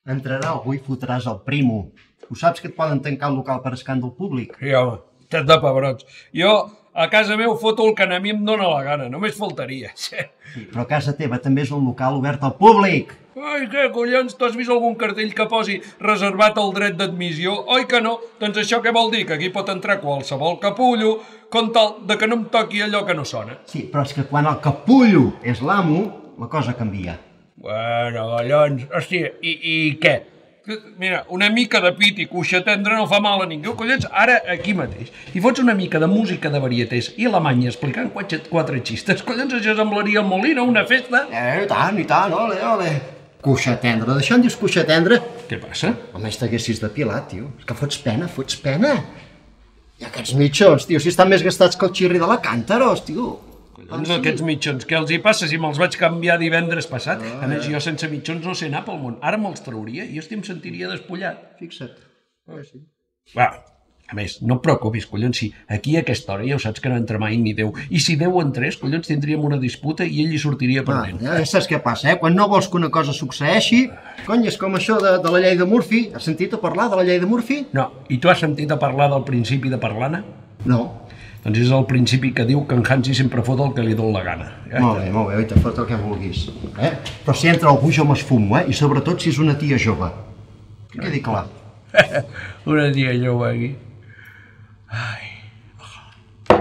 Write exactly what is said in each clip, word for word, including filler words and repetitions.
Entrarà algú i fotràs el primo. Ho saps que et poden tancar el local per escàndol públic? Sí, home, estàs de pebrots. Jo a casa meu foto el que a mi em dóna la gana, només faltaria. Sí. Sí, però a casa teva també és un local obert al públic. Ai, què, collons, tu has vist algun cartell que posi reservat el dret d'admissió? Oi que no? Doncs això què vol dir? Que aquí pot entrar qualsevol capullo, com tal de que no em toqui allò que no sona. Sí, però és que quan el capullo és l'amo, la cosa canvia. Bueno, collons, hòstia, i, i què? Mira, una mica de pit i cuixa tendra no fa mal a ningú, collons, ara aquí mateix. I fots una mica de música de varietés i Alemanya explicant quatre, quatre xistes, collons, això semblaria el Molino, una festa. Eh, i tant, i tant, ole, ole. Cuixa tendra, d'això en dius cuixa tendra? Què passa? Almenys t'haguessis depilat, tio. És que fots pena, fots pena. I aquests mitjons, tio, si estan més gastats que el xirri de la càntaros, tio. Doncs aquests mitjons, què els hi passa si me'ls vaig canviar divendres passat? A més, jo sense mitjons no sé anar pel món. Ara me'ls trauria i jo em sentiria despullat. Fixa't. Ah, sí. Va, a més, no et preocupis, collons, si aquí a aquesta hora ja ho saps que no entra mai ni Déu. I si Déu entrés, collons, tindríem una disputa i ell hi sortiria perdent. Ah, ja saps què passa, eh? Quan no vols que una cosa succeeixi, cony, és com això de, de la llei de Murphy. Has sentit a parlar de la llei de Murphy? No. I tu has sentit a parlar del principi de Parlana? No. Doncs és el principi que diu que en Hansi sempre fot el que li dol la gana. Ja molt bé, molt bé, oi, te fot el que vulguis. Eh? Però si entra algú jo m'esfumo, eh? I sobretot si és una tia jove. Que quedi clar. Una tia jove aquí. Ai.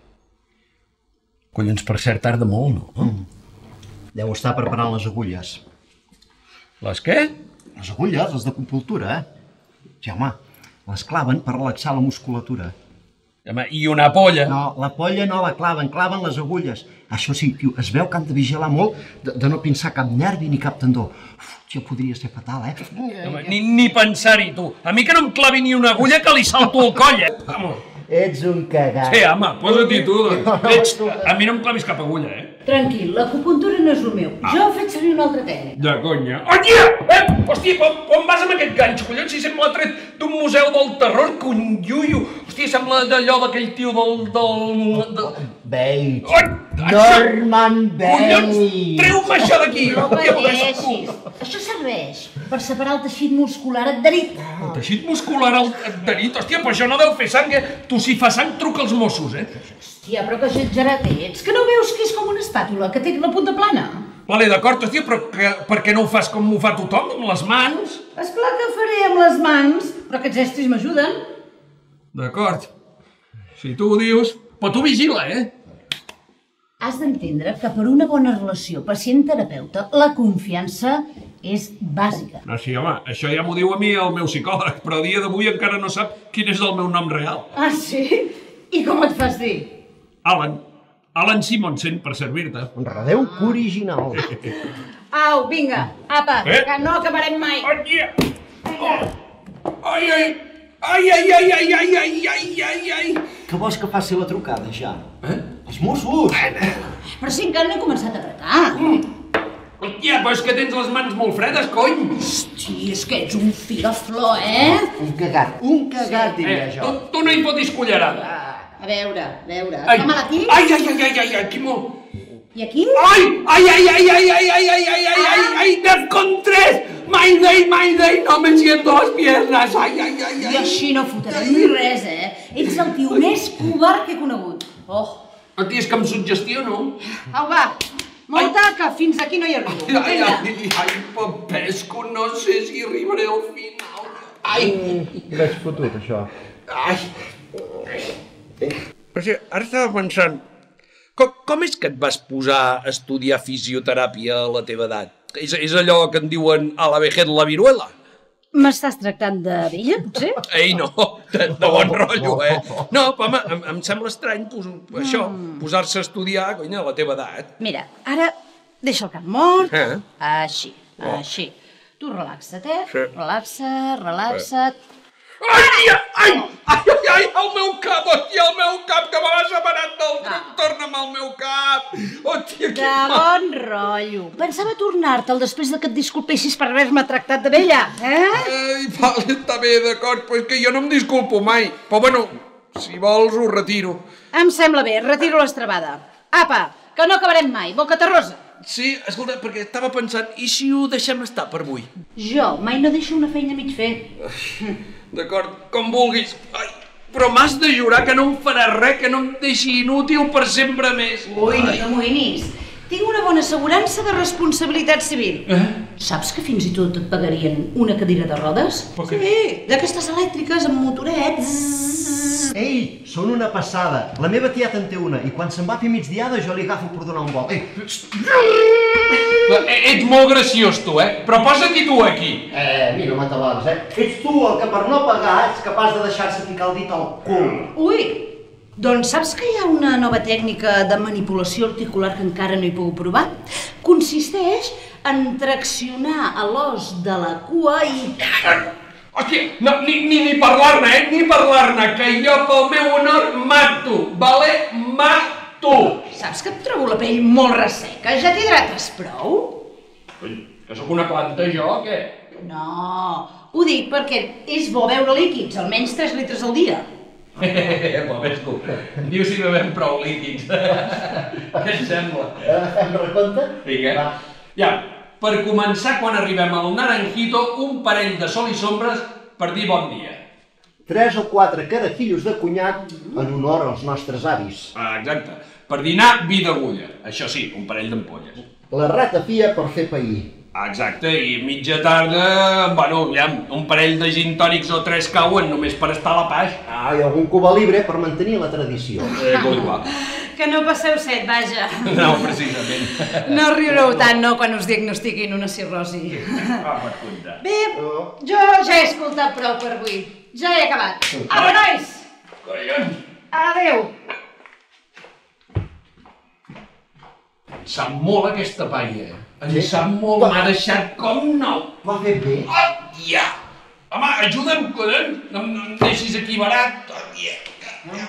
Collons, per cert, tarda molt, no? Mm. Deu estar preparant les agulles. Les què? Les agulles, les d'acupuntura, eh? Sí, home, les claven per relaxar la musculatura. Home, i una polla? No, la polla no la claven, claven les agulles. Això sí, tio, es veu que han de vigilar molt de, de no pinçar cap nervi ni cap tendó. Uf, això podria ser fatal, eh? Home, ni, ni pensar-hi, tu. A mi que no em clavi ni una agulla que li salto el coll, eh? Vamos. Ets un cagat. Sí, home, posa-t'hi tu, doncs. Ets... A mi no em clavis cap agulla, eh? Tranquil, l'acupuntura no és el meu. Ah. Jo faig servir una altra tècnica. De conya. Hòstia! Eh! Hòstia, on, on vas amb aquest ganx, collons? Si sembla tret d'un museu del terror, conyoio. Hòstia, sembla d'allò d'aquell tio del... del... del... Bates. Oh, Norman Bates. Collons, treu-me això d'aquí. No pateixis. Això serveix per separar el teixit muscular adherit. El teixit muscular adherit? Hòstia, però això no deu fer sang, eh? Tu si fa sang truca als Mossos, eh? Hòstia, però que exagerat ets. Que no veus que és com una espàtula, que té la punta plana? Vale, d'acord, hòstia, però que, per què no ho fas com ho fa tothom, amb les mans? Esclar que faré amb les mans, però aquests estris m'ajuden. D'acord. Si tu ho dius... Però tu vigila, eh? Has d'entendre que per una bona relació pacient-terapeuta la confiança és bàsica. No, sí, home, això ja m'ho diu a mi el meu psicòleg, però a dia d'avui encara no sap quin és el meu nom real. Ah, sí? I com et fas dir? Alan. Alan Simonsen, per servir-te. Enredeu que original. Au, vinga, apa, eh? que no acabarem mai. Hòstia! Oh. Ai, ai! Ai, ai, ai, ai, ai, ai, ai, ai, ai! Que vols que faci la trucada, ja? Eh? Els Mossos! Però si encara no he començat a apretar. Mm. Hòstia, però és que tens les mans molt fredes, cony! Hosti, és que ets un figaflor, eh? Un cagat, un cagat, diria eh, jo. Tu, tu no hi fotis cullerada. A veure, a veure, Ai. fa mal aquí? Ai, ai, ai, ai, ai, ai, Quimo! I aquí? Ai, ai, ai, ai, ai, ai, ai, ai, ai, ai, ai, ai, Defcon tres! Mayday, Mayday, no me siento las piernas, ai, ai, ai, ai. I així no fotrem ni res, eh? Ets el tio més covard que he conegut. Oh. Tia, és que em suggestiono. Au, va, molta, que fins aquí no hi arribo. Ai, ai, ai, ai, Papesco, no sé si arribaré al final. Ai! L'haig fotut, això. Ai! Però sí, ara estava pensant, com, com és que et vas posar a estudiar fisioteràpia a la teva edat? És, és allò que en diuen a la vejez la viruela? M'estàs tractant de vella, potser? Ei, no, de, de bon rotllo, eh? No, però home, em, em sembla estrany pos, això, posar-se a estudiar, conya, a la teva edat. Mira, ara deixa el cap mort, Eh? així, Oh. així. Tu relaxa't, eh? Sí. Relaxa't, relaxa't. Ai, ai, ai, ai, ai, el meu cap, hòstia, el meu cap, que me l'ha separat del tronc, torna'm al meu cap. Hòstia, De quin mal. bon rotllo. Pensava tornar-te'l després de que et disculpessis per haver-me tractat de vella, eh? Ai, vale, està bé, d'acord, però és que jo no em disculpo mai. Però bueno, si vols ho retiro. Em sembla bé, retiro l'estrabada. Apa, que no acabarem mai, boca terrosa. Sí, escolta, perquè estava pensant, i si ho deixem estar per avui? Jo mai no deixo una feina a mig fer. D'acord, com vulguis. Ai, però m'has de jurar que no em faràs res, que no em deixi inútil per sempre més. Ui, no t'amoïnis. Tinc una bona assegurança de responsabilitat civil. Eh? Saps que fins i tot et pagarien una cadira de rodes? Per què? Sí, d'aquestes elèctriques amb motoret. Ei, són una passada. La meva tieta en té una i quan se'n va a fer migdiada jo li agafo per donar un vol. Ei, Ets molt graciós, tu, eh? Però posa-t'hi tu aquí. Eh, a mi no m'atabals, eh? Ets tu el que per no pagar ets capaç de deixar-se ficar el dit al cul. Ui, doncs saps que hi ha una nova tècnica de manipulació articular que encara no he pogut provar? Consisteix en traccionar a l'os de la cua i... Hòstia, no, ni, ni, ni parlar-ne, eh? Ni parlar-ne, que jo pel meu honor mato, vale? Mato! Saps que em trobo la pell molt resseca? Ja t'hidrates prou? Que sóc una planta jo, o què? No, ho dic perquè és bo beure líquids, almenys tres litres al dia. Però ves tu, diu si bevem prou líquids. Què et sembla? Fem recompte? Vinga. Ja, per començar, quan arribem al Naranjito, un parell de sol i sombres per dir bon dia. Tres o quatre carajillos de conyac en honor als nostres avis. Ah, exacte. Per dinar, vi d'agulla. Això sí, un parell d'ampolles. La ratafia per fer pair. Ah, exacte, i mitja tarda, bueno, ja, un parell de gin tònics o tres cauen només per estar a la paix. Ah, i algun cuba libre per mantenir la tradició. Eh, molt igual. Que no passeu set, vaja. No, precisament. No riureu tant, no, quan us diagnostiquin una cirrosi. Ah, pot comptar. Bé, jo ja he escoltat prou per avui. Ja he acabat. Apa, nois! Collons! Adéu! Em sap molt aquesta paia. Em Sí? sap molt, m'ha deixat com nou. Ho ha fet bé? Hòstia! Home, ajuda'm, collons! No, no em deixis aquí barat. Hòstia!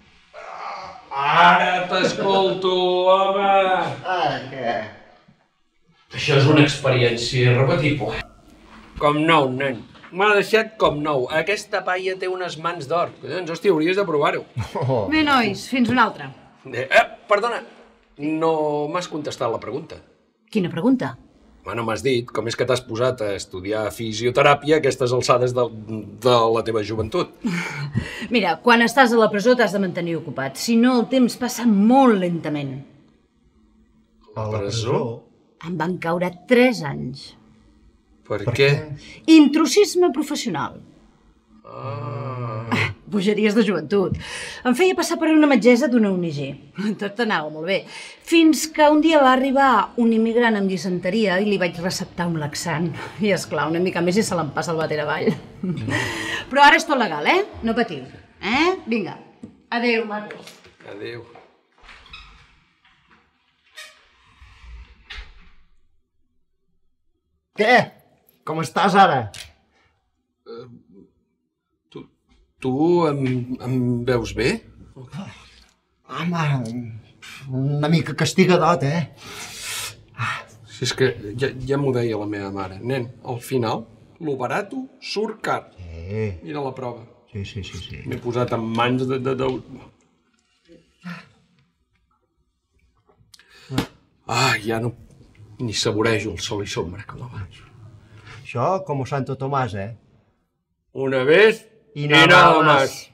Ara t'escolto, home! Ah, què? Això és una experiència irrepetible. Com nou, nen. M'ha deixat com nou. Aquesta paia té unes mans d'or. Collons, hòstia, hauries de provar-ho. Oh. Bé, nois, fins una altra. Eh, perdona, no m'has contestat la pregunta. Quina pregunta? Bueno, m'has dit com és que t'has posat a estudiar fisioteràpia a aquestes alçades de, de la teva joventut. Mira, quan estàs a la presó t'has de mantenir ocupat, si no el temps passa molt lentament. A la presó? Em van caure tres anys. Per, per què? Intrusisme professional. Ah. Bogeries de joventut. Em feia passar per una metgessa d'una O N G. Tot anava molt bé. Fins que un dia va arribar un immigrant amb disenteria i li vaig receptar un laxant. I esclar, una mica més i se l'empassa el bater avall. Però ara és tot legal, eh? No patiu. Eh? Vinga. Adéu, macos. Adéu. Què? Com estàs ara? Tu, tu em, em veus bé? Home, una mica castigadot, eh? Si és que ja, ja m'ho deia la meva mare. Nen, al final, lo barato surt car. Eh, Mira la prova. sí, sí, sí, sí. M'he posat en mans de... de, de... Ah, ja no... Ni saborejo el sol i sombra com abans. Això com Santo Tomàs, eh? Una vez I nada más.